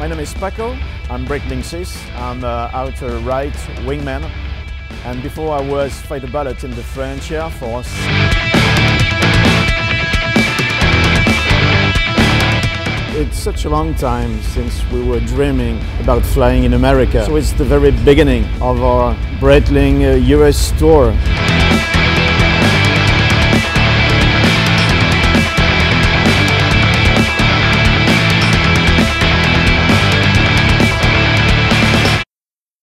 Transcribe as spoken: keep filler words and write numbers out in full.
My name is Paco, I'm Breitling six, I'm uh, outer right wingman, and before I was fighter pilot in the French Air Force. It's such a long time since we were dreaming about flying in America, so it's the very beginning of our Breitling uh, U S tour.